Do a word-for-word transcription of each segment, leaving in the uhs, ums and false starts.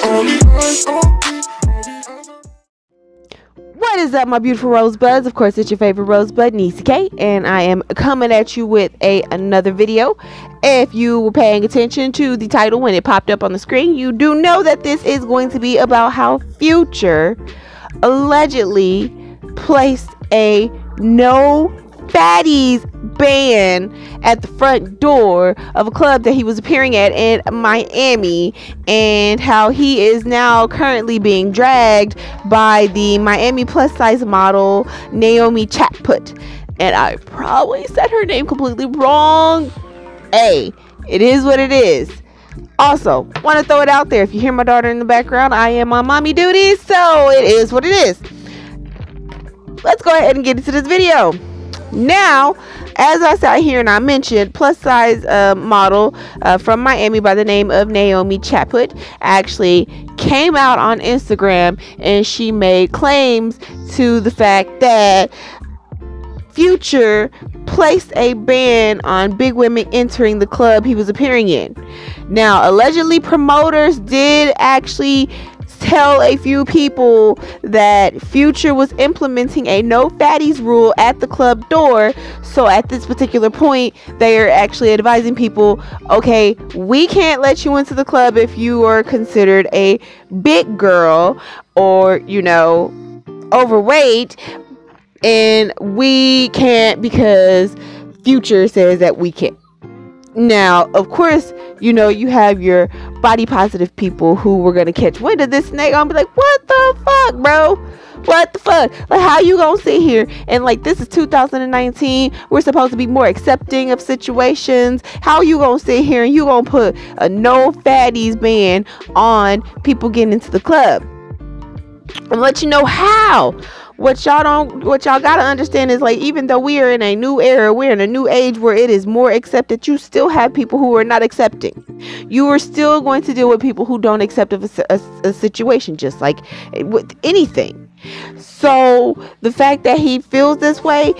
What is up, my beautiful rosebuds? Of course, it's your favorite rosebud, Nisi K, and I am coming at you with a another video. If you were paying attention to the title when it popped up on the screen, you do know that this is going to be about how Future allegedly placed a no fatties ban at the front door of a club that he was appearing at in Miami, and how he is now currently being dragged by the Miami plus size model Naomi Chatput. And I probably said her name completely wrong. Hey, it is what it is. Also, want to throw it out there, if you hear my daughter in the background, I am on mommy duty, so it is what it is. Let's go ahead and get into this video. Now, as I sat here and I mentioned, plus size uh, model uh, from Miami by the name of Naomi Chatput actually came out on Instagram, and she made claims to the fact that Future placed a ban on big women entering the club he was appearing in. Now, allegedly, promoters did actually tell a few people that Future was implementing a no fatties rule at the club door. So at this particular point, they are actually advising people, okay, we can't let you into the club if you are considered a big girl or, you know, overweight, and we can't because Future says that we can't. Now, of course, you know, you have your body positive people who were going to catch wind of this, and they going to be like, what the fuck, bro? What the fuck? Like, how you going to sit here and, like, this is two thousand nineteen. We're supposed to be more accepting of situations. How you going to sit here and you going to put a no fatties ban on people getting into the club? And let you know how. What y'all don't, what y'all gotta understand is, like, even though we are in a new era, we're in a new age where it is more accepted, you still have people who are not accepting. You are still going to deal with people who don't accept of a, a, a situation, just like with anything. So the fact that he feels this way,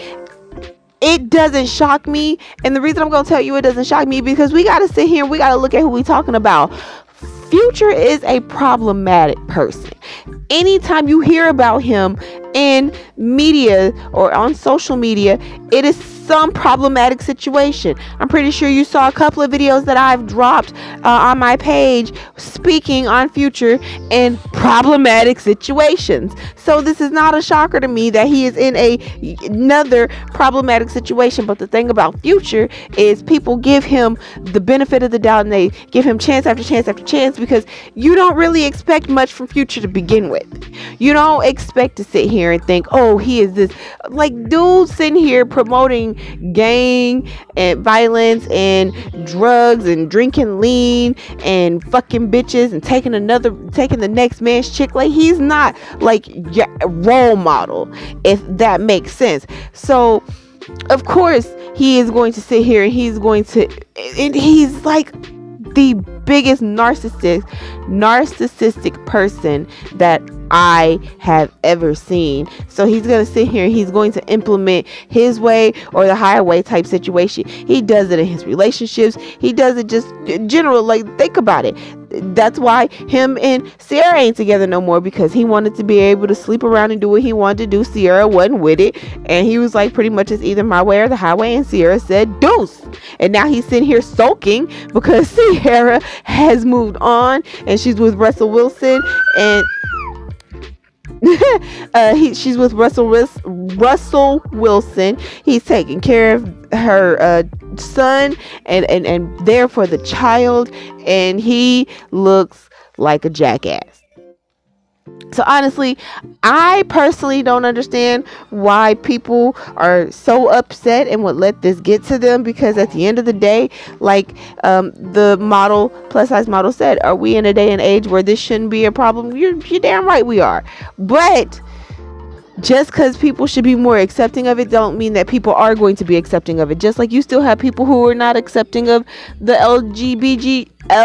it doesn't shock me. And the reason I'm gonna tell you it doesn't shock me, because we gotta sit here and we gotta look at who we talking about. Future is a problematic person. Anytime you hear about him in media or on social media, it is some problematic situation. I'm pretty sure you saw a couple of videos that I've dropped uh, on my page speaking on Future in problematic situations. So this is not a shocker to me that he is in a another problematic situation. But the thing about Future is people give him the benefit of the doubt, and they give him chance after chance after chance, because you don't really expect much from Future to begin with. You don't expect to sit here and think, oh, he is this, like, dude sitting here promoting gang and violence and drugs and drinking lean and fucking bitches and taking another taking the next man's chick. Like, he's not like a role model, if that makes sense. So of course he is going to sit here and he's going to and he's like the biggest narcissist narcissistic person that I have ever seen. So he's going to sit here and he's going to implement his way or the highway type situation. He does it in his relationships. He does it just in general. Like, think about it. That's why him and Sierra ain't together no more, because he wanted to be able to sleep around and do what he wanted to do. Sierra wasn't with it, and he was like, pretty much it's either my way or the highway, and Sierra said deuce. And now he's sitting here sulking because Sierra has moved on and she's with Russell Wilson, and uh, he, she's with Russell Russell Wilson. He's taking care of her uh, son and, and, and there for the child, and he looks like a jackass. So honestly, I personally don't understand why people are so upset and would let this get to them, because at the end of the day, like um, the model, plus size model said, are we in a day and age where this shouldn't be a problem? You're, you're damn right we are. But just because people should be more accepting of it don't mean that people are going to be accepting of it. Just like you still have people who are not accepting of the L G B T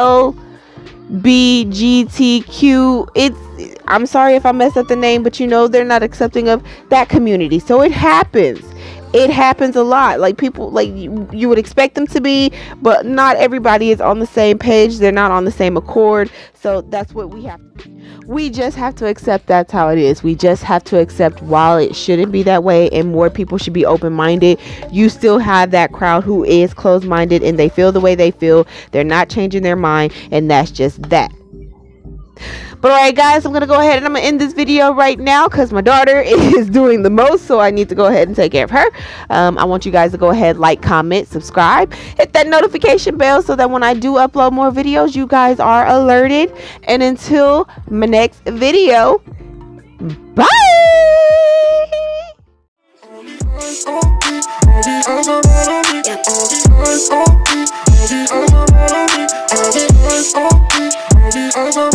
Q. It's, I'm sorry if I messed up the name, but you know, they're not accepting of that community. So it happens. it happens a lot. Like people, like you, you would expect them to be, but not everybody is on the same page. They're not on the same accord. So that's what we have. We just have to accept that's how it is. We just have to accept while it shouldn't be that way and more people should be open-minded, you still have that crowd who is closed-minded and they feel the way they feel. They're not changing their mind, and that's just that. But alright guys, I'm going to go ahead and I'm going to end this video right now because my daughter is doing the most, so I need to go ahead and take care of her. Um, I want you guys to go ahead, like, comment, subscribe, hit that notification bell so that when I do upload more videos, you guys are alerted. And until my next video, bye! All the